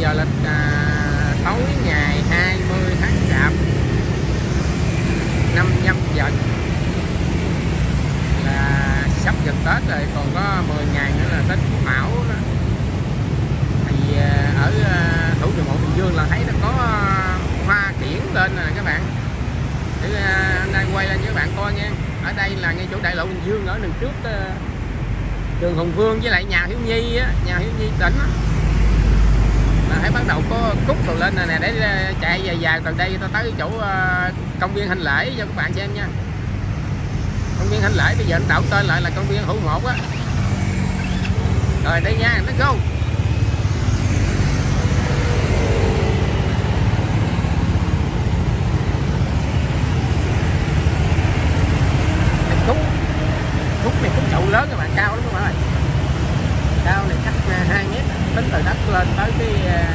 giờ lịch tối ngày 20 tháng Chạp năm Nhâm Dần, là sắp gần Tết rồi, còn có 10 ngày nữa là Tết Quý Mão đó. Thì ở thủ đô Mộ Bình Dương là thấy nó có hoa kiển lên nè các bạn. Để anh đang quay lên cho các bạn coi nha. Ở đây là ngay chỗ đại lộ Bình Dương, ở đằng trước trường Hùng Vương với lại nhà Hiếu Nhi á, nhà Hiếu Nhi tỉnh á, là thấy bắt đầu có cúc rồi lên nè, để chạy dài dài từ đây ta tới chỗ công viên Hành Lễ cho các bạn xem nha. Công viên Hành Lễ bây giờ anh tạo tên lại là công viên Hữu Một á. Rồi đây nha, let's go. Khúc này khúc chậu lớn các bạn, cao lắm các bạn ơi. Cao này chắc 2 mét, tính từ đất lên tới cái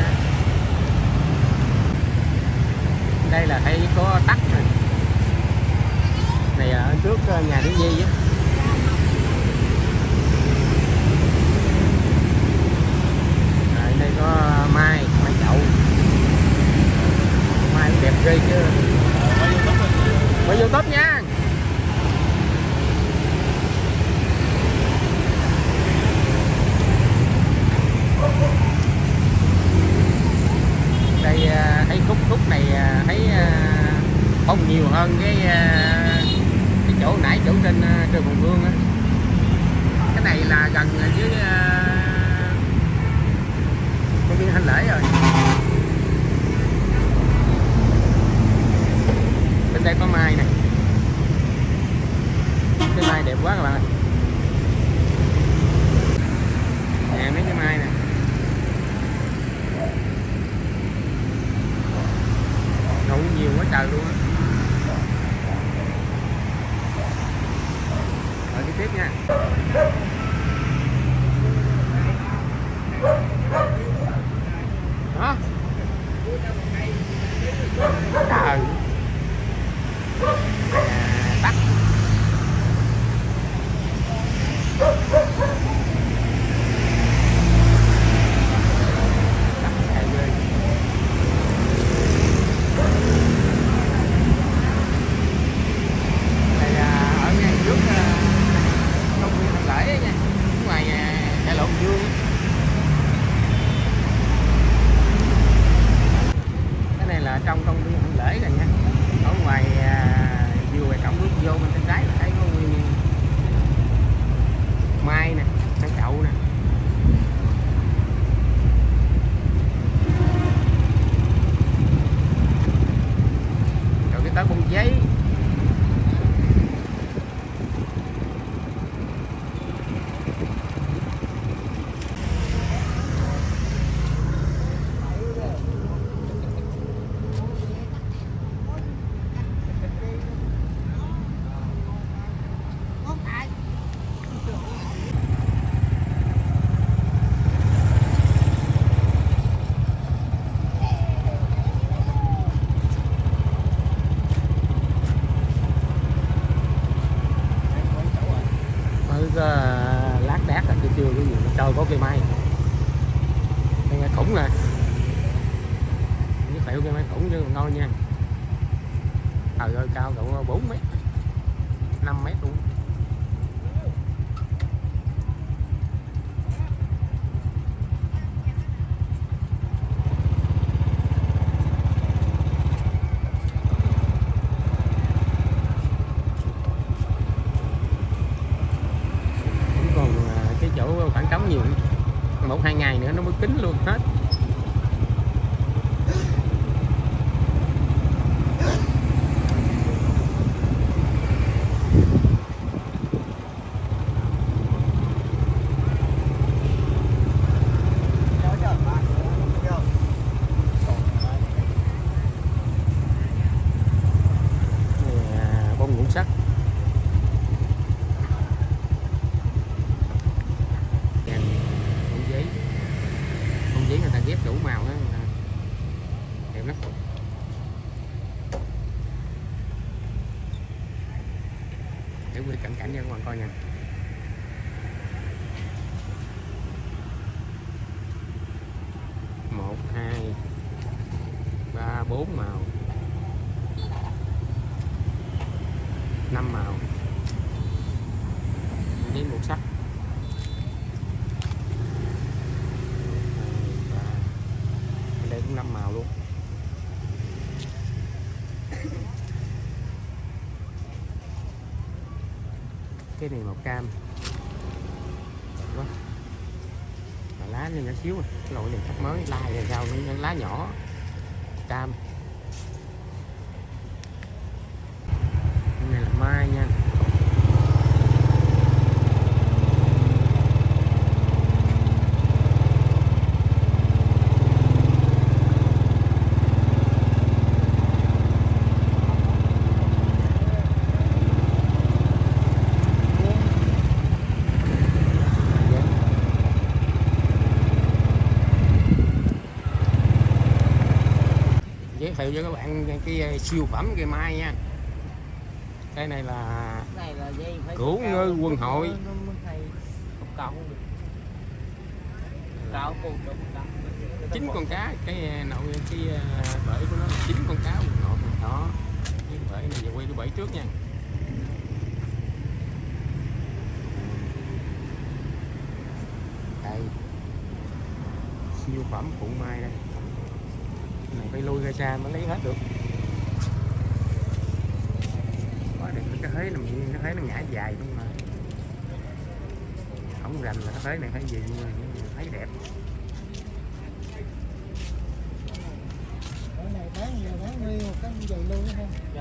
đây là thấy có tắc này. Này ở trước nhà Nữ Nhi á. Rồi đây có mai chậu. Mai cũng đẹp ghê chứ. Quay YouTube nha. Đây thấy khúc này thấy bông nhiều hơn cái chỗ nãy, chỗ trên trường Hùng Vương á. Cái này là gần với công viên Hành Lễ rồi. Bên đây có mai nè, cái mai đẹp quá các bạn ơi. Nè mấy cái mai nè. Nụ nhiều quá trời luôn á. Rồi đi tiếp nha. Đó. Trời. Tắt. Trong công viên Hành Lễ rồi nha. Ở ngoài vừa ngoài cổng bước vô bên tay trái là thấy có nguyên mai nè, ăn chậu nè. Rồi cái tới bông giấy. Lát đác là chưa cái gì, trời có cây mai. Cây mai khủng nè. Với tiểu cây mai khủng chứ còn ngon nha. Trời ơi cao độ 4 mét, 5 mét luôn. Chỗ khoảng trống nhiều, 1-2 ngày nữa nó mới kín luôn hết. Bông ngũ sắc. Giấy người ta ghép đủ màu đó, đẹp lắm. Để quay cận cảnh cho các bạn coi nha. Một, hai. 4 màu, 5 màu, giấy màu sắc. Đây cũng 5 màu luôn. Cái này màu cam quá, mà lá này nhỏ xíu, cái loại này khách mới lai là sao, nó lá nhỏ cam. Cái này là mai nha. Giới thiệu cho các bạn cái siêu phẩm cây mai nha. Cái này là Cửu Ngư Quân Hội. Chín con cá, cái nội cái bể của nó là 9 con cá quân hội đó. Cái bể này giờ quay cái bể trước nha. Đây, siêu phẩm phụ mai đây. Này phải lui ra xa mới lấy hết được. Quá đẹp, cái thế này nó thấy nó ngã dài luôn mà. Không rành là cái thế này thấy gì nhưng thấy đẹp. Cái này bán nguyên một cái dày luôn ha. Dạ.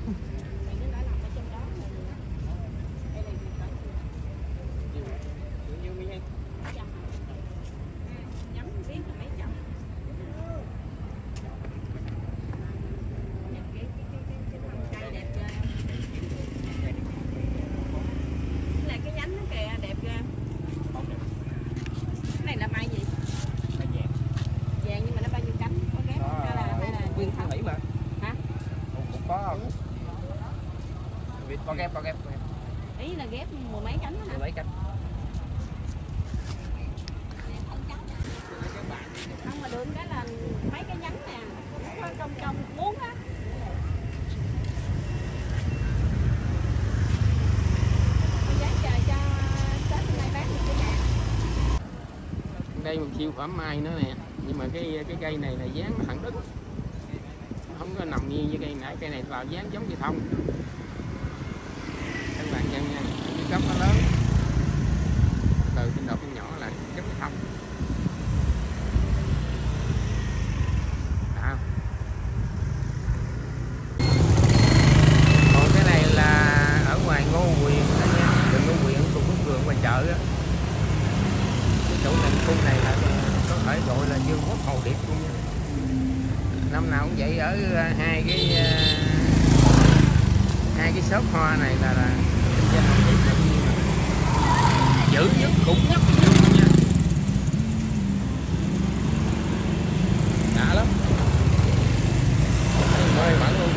Có ghép. Ý là ghép mười mấy cánh đó hả? Mười mấy cánh. Không mà được cái là mấy cái nhánh nè, trong cuốn á. Giấy chờ cho Tết hôm nay bán được cái nhà. Đây một siêu phẩm mai nữa nè, nhưng mà cái cây này là dáng nó thẳng đứng, không có nằm nghiêng như cây nãy. Cây này vào dáng giống như thông. Các bạn xem nha, cái gốc nó lớn, từ trên đọt nhỏ là giống như thông. Còn cái này là ở ngoài Ngô Quyền đó nha, đường Ngô Quyền thuộc Phước Cường ngoài chợ á. Cái chỗ này khu này là có thể gọi là Dương Quốc Hồ Điệp luôn nha. Năm nào cũng vậy, ở hai cái shop hoa này là kinh doanh Hồ Điệp là nhiên dữ nhất, khủng nhất luôn nha. Đã lắm, mê mẩn luôn.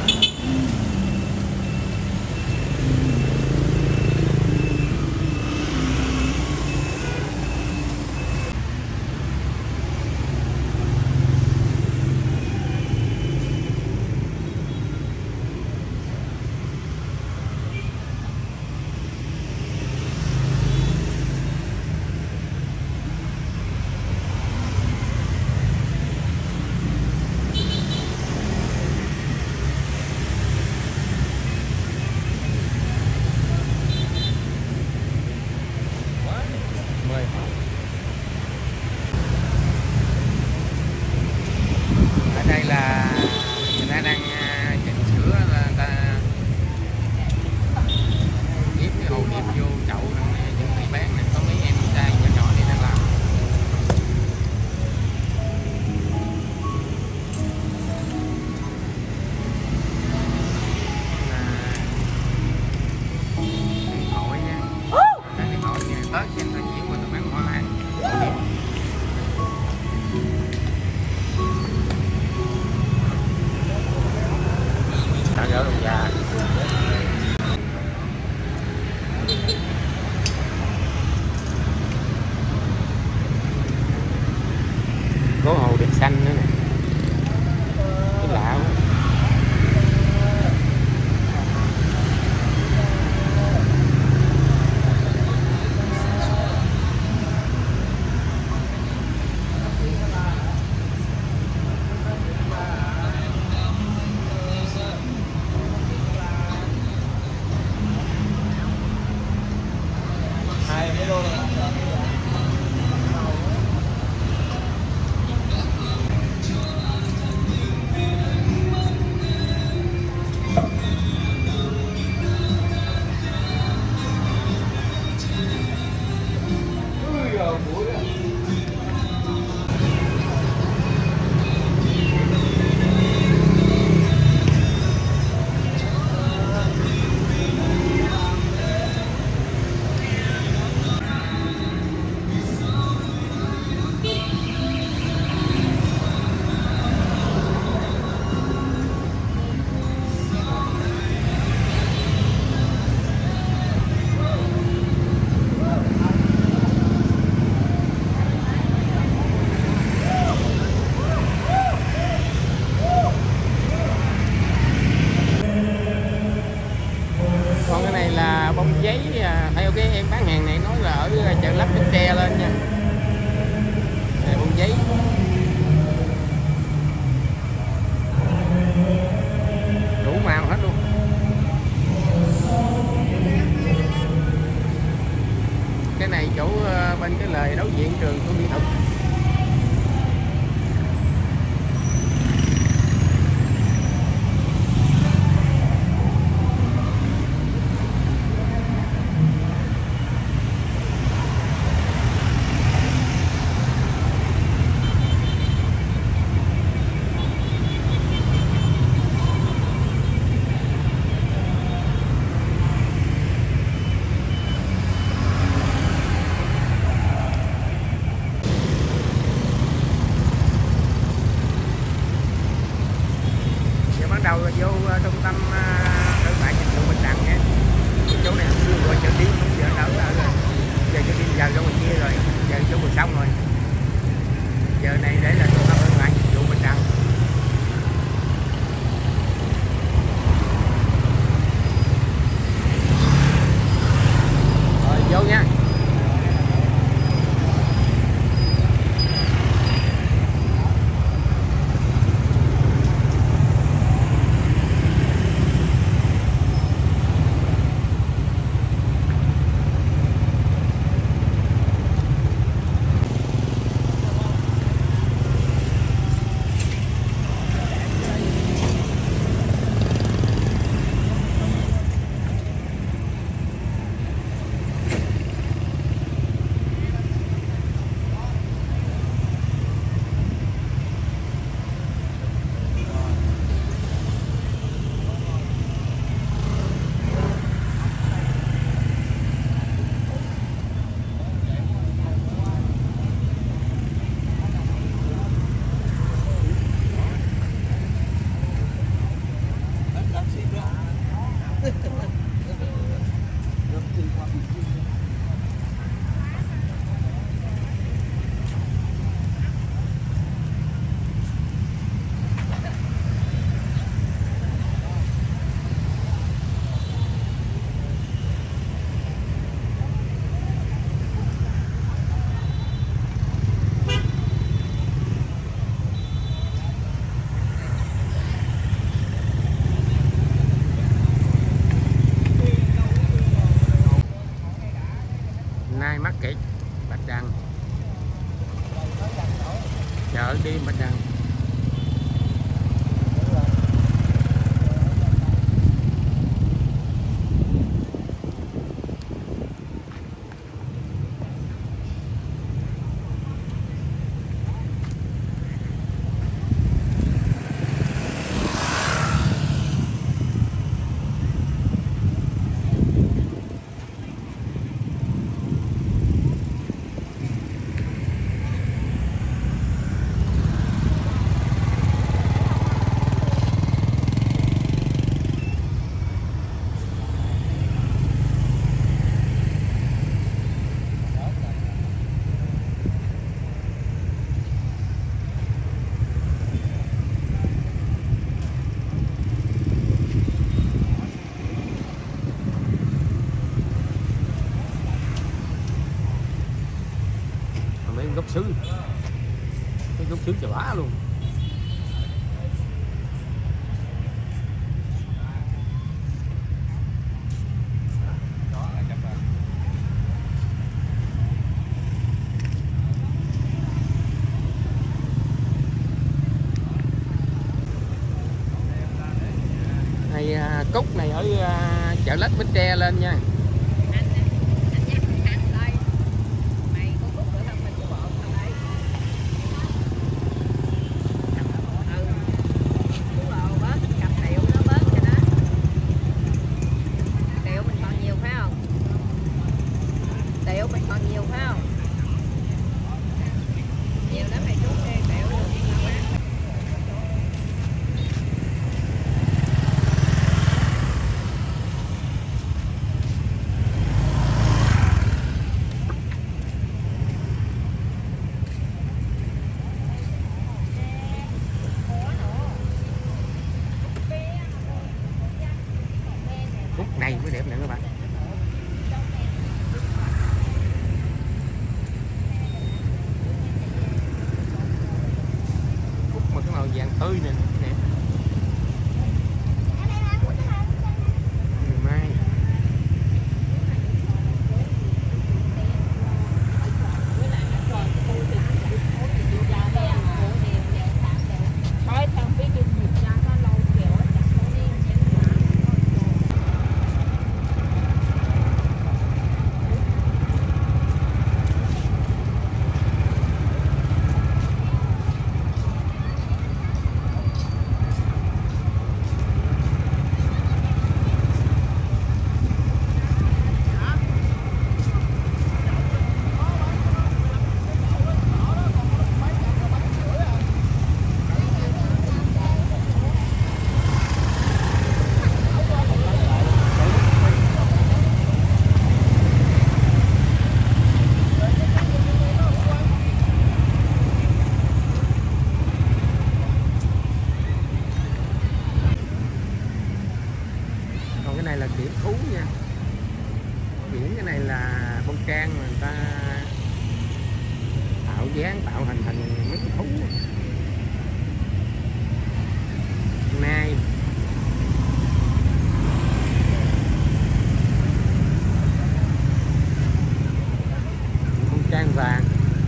đời đối diện trường Tôn Mỹ Thuận. Đầu vô trung tâm thương mại dịch vụ Bạch Đằng nhé. Chỗ này xưa gọi chợ Điếm, không giờ đâu rồi. Giờ chợ Điếm giờ ra ngoài kia rồi, giờ chỗ bờ sông rồi. Giờ này để là trung tâm thương mại dịch vụ Bạch Đằng. Rồi vô nha. Nay Market Bạch Đằng, chợ đêm Bạch Đằng. Gốc sứ, cái gốc sứ chà bá luôn. Này cúc này ở chợ Lách Bến Tre lên nha. Cúc này mới đẹp nè các bạn. Cúc mà cái màu vàng tươi nè, đẹp. Mai dự án tạo thành mấy cái thú nay con trang vàng.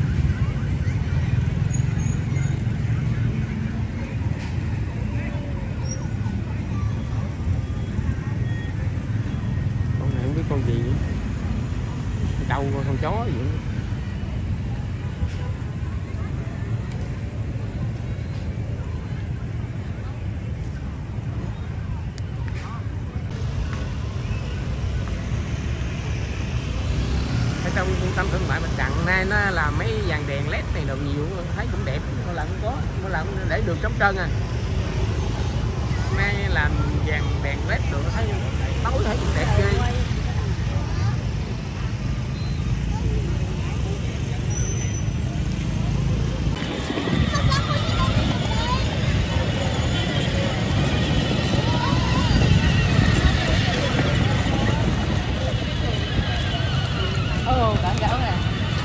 Con này không biết con gì, con trâu con chó gì nữa. Trong trung tâm thương mại Bạch Đằng nay nó là mấy dàn đèn led này đồ nhiều, thấy cũng đẹp. Một lần có, một lần để đường trống trơn à. Nay làm dàn đèn led đồ thấy tối thấy cũng đẹp ghê. Cỡ cỡ nè.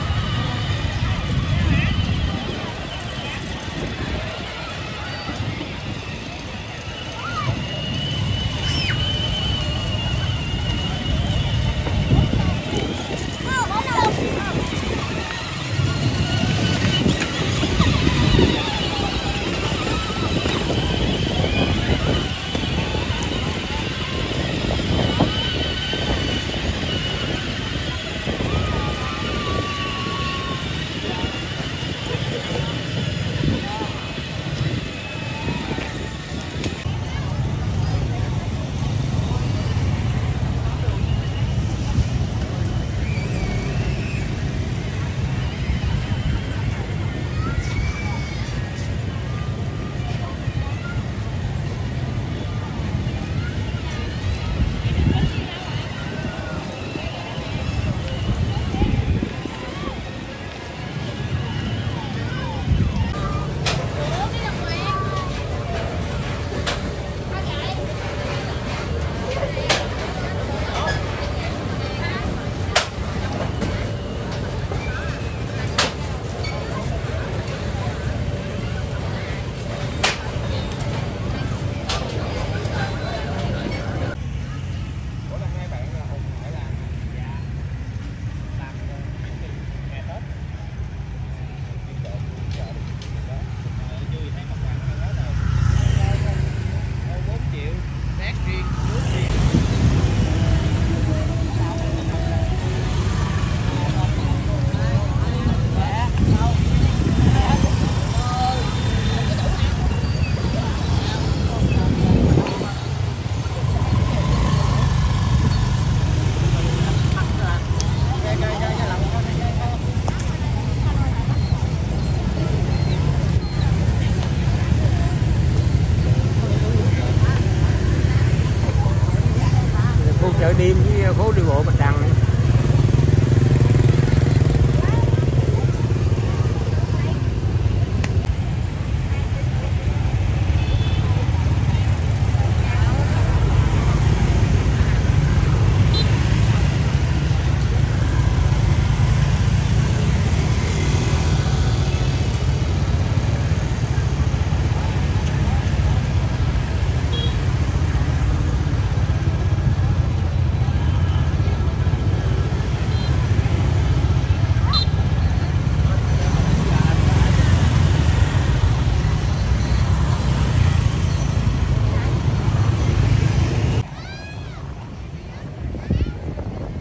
Chợ đêm với phố đi bộ Bạch Đằng này.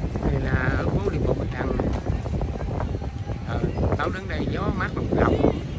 Tao đứng đây gió mát lồng lộng.